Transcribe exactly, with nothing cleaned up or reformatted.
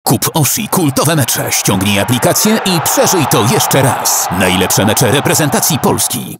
Kup Oshi kultowe mecze, ściągnij aplikację i przeżyj to jeszcze raz. Najlepsze mecze reprezentacji Polski.